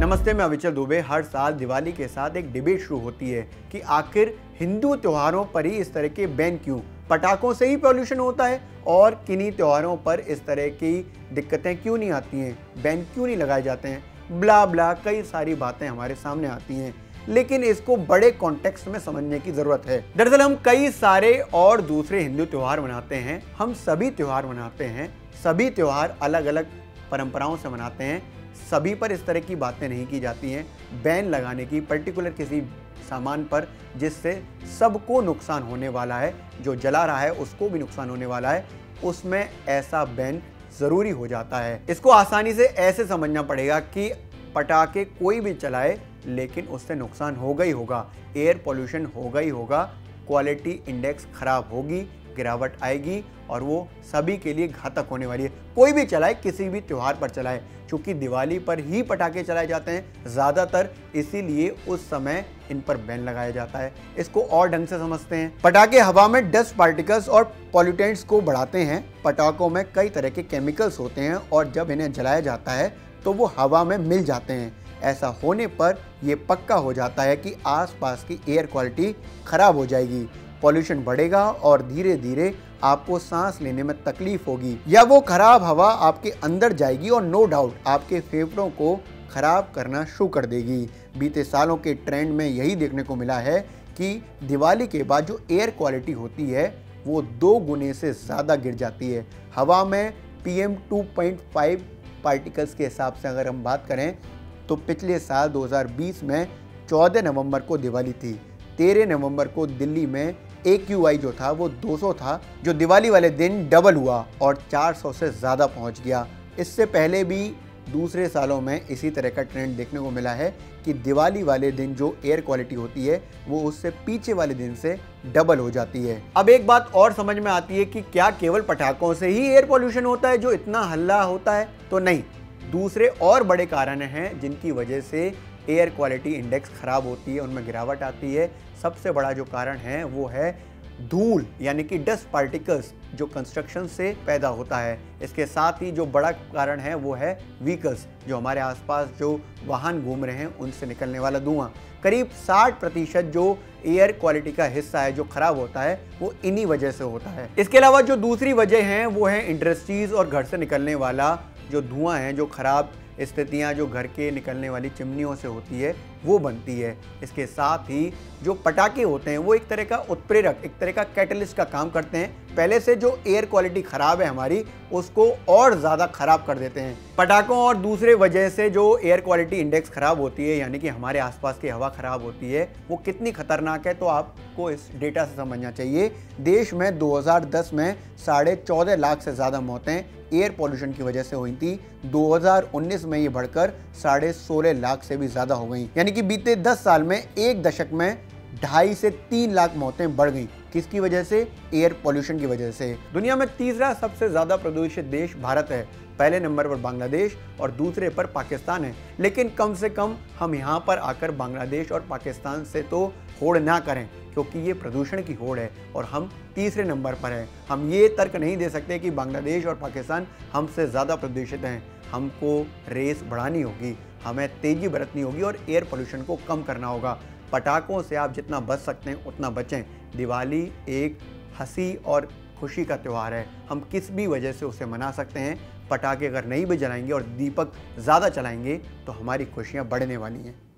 नमस्ते, मैं अविचल दुबे। हर साल दिवाली के साथ एक डिबेट शुरू होती है कि आखिर हिंदू त्योहारों पर ही इस तरह के बैन क्यों, पटाखों से ही पॉल्यूशन होता है और किन्हीं त्योहारों पर इस तरह की दिक्कतें क्यों नहीं आती हैं, बैन क्यों नहीं लगाए जाते हैं, ब्ला ब्ला कई सारी बातें हमारे सामने आती हैं। लेकिन इसको बड़े कॉन्टेक्स्ट में समझने की जरूरत है। दरअसल हम कई सारे और दूसरे हिंदू त्योहार मनाते हैं, हम सभी त्योहार मनाते हैं, सभी त्योहार अलग अलग परंपराओं से मनाते हैं, सभी पर इस तरह की बातें नहीं की जाती हैं। बैन लगाने की पर्टिकुलर किसी सामान पर जिससे सबको नुकसान होने वाला है, जो जला रहा है उसको भी नुकसान होने वाला है, उसमें ऐसा बैन ज़रूरी हो जाता है। इसको आसानी से ऐसे समझना पड़ेगा कि पटाखे कोई भी चलाए लेकिन उससे नुकसान होगा ही होगा, एयर पोल्यूशन होगा ही होगा, क्वालिटी इंडेक्स खराब होगी, गिरावट आएगी और वो सभी के लिए घातक होने वाली है। कोई भी चलाए, किसी भी त्योहार पर चलाए, क्योंकि दिवाली पर ही पटाखे चलाए जाते हैं ज़्यादातर, इसीलिए उस समय इन पर बैन लगाया जाता है। इसको और ढंग से समझते हैं। पटाखे हवा में डस्ट पार्टिकल्स और पॉल्यूटेंट्स को बढ़ाते हैं। पटाखों में कई तरह के केमिकल्स होते हैं और जब इन्हें जलाया जाता है तो वो हवा में मिल जाते हैं। ऐसा होने पर यह पक्का हो जाता है कि आसपास की एयर क्वालिटी खराब हो जाएगी, पॉल्यूशन बढ़ेगा और धीरे धीरे आपको सांस लेने में तकलीफ होगी या वो खराब हवा आपके अंदर जाएगी और नो डाउट आपके फेफड़ों को खराब करना शुरू कर देगी। बीते सालों के ट्रेंड में यही देखने को मिला है कि दिवाली के बाद जो एयर क्वालिटी होती है वो 2 गुने से ज़्यादा गिर जाती है। हवा में PM 2.5 पार्टिकल्स के हिसाब से अगर हम बात करें तो पिछले साल 2020 में 14 नवंबर को दिवाली थी। 13 नवंबर को दिल्ली में AQI जो था वो 200 था, जो दिवाली वाले दिन डबल हुआ और 400 से ज़्यादा पहुंच गया। इससे पहले भी दूसरे सालों में इसी तरह का ट्रेंड देखने को मिला है कि दिवाली वाले दिन जो एयर क्वालिटी होती है वो उससे पीछे वाले दिन से डबल हो जाती है। अब एक बात और समझ में आती है कि क्या केवल पटाखों से ही एयर पोल्यूशन होता है जो इतना हल्ला होता है? तो नहीं, दूसरे और बड़े कारण हैं जिनकी वजह से एयर क्वालिटी इंडेक्स खराब होती है, उनमें गिरावट आती है। सबसे बड़ा जो कारण है वो है धूल, यानी कि डस्ट पार्टिकल्स जो कंस्ट्रक्शन से पैदा होता है। इसके साथ ही जो बड़ा कारण है वो है व्हीकल्स, जो हमारे आसपास जो वाहन घूम रहे हैं उनसे निकलने वाला धुआं। करीब 60% जो एयर क्वालिटी का हिस्सा है जो खराब होता है वो इन्हीं वजह से होता है। इसके अलावा जो दूसरी वजह है वो है इंडस्ट्रीज और घर से निकलने वाला जो धुआं है, जो खराब स्थितियाँ जो घर के निकलने वाली चिमनियों से होती है वो बनती है। इसके साथ ही जो पटाखे होते हैं वो एक तरह का उत्प्रेरक, एक तरह का कैटलिस्ट का काम करते हैं। पहले से जो एयर क्वालिटी खराब है हमारी उसको और ज़्यादा खराब कर देते हैं। पटाखों और दूसरे वजह से जो एयर क्वालिटी इंडेक्स खराब होती है, यानी कि हमारे आसपास की हवा खराब होती है, वो कितनी खतरनाक है तो आपको इस डेटा से समझना चाहिए। देश में 2010 में 14.5 लाख से ज़्यादा मौतें एयर पोल्यूशन की वजह से हुई थी। 2019 में ये बढ़कर 16.5 लाख से भी ज़्यादा हो गई, यानी कि बीते 10 साल में एक दशक में 2.5 से 3 लाख मौतें बढ़ गई। किसकी वजह से? एयर पोल्यूशन की वजह से। दुनिया में तीसरा सबसे ज़्यादा प्रदूषित देश भारत है। पहले नंबर पर बांग्लादेश और दूसरे पर पाकिस्तान है। लेकिन कम से कम हम यहाँ पर आकर बांग्लादेश और पाकिस्तान से तो होड़ ना करें, क्योंकि ये प्रदूषण की होड़ है और हम तीसरे नंबर पर हैं। हम ये तर्क नहीं दे सकते कि बांग्लादेश और पाकिस्तान हमसे ज़्यादा प्रदूषित हैं। हमको रेस बढ़ानी होगी, हमें तेज़ी बरतनी होगी और एयर पोल्यूशन को कम करना होगा। पटाखों से आप जितना बच सकते हैं उतना बचें। दिवाली एक हंसी और खुशी का त्यौहार है, हम किस भी वजह से उसे मना सकते हैं। पटाखे अगर नहीं भी जलाएंगे और दीपक ज़्यादा चलाएंगे तो हमारी खुशियाँ बढ़ने वाली हैं।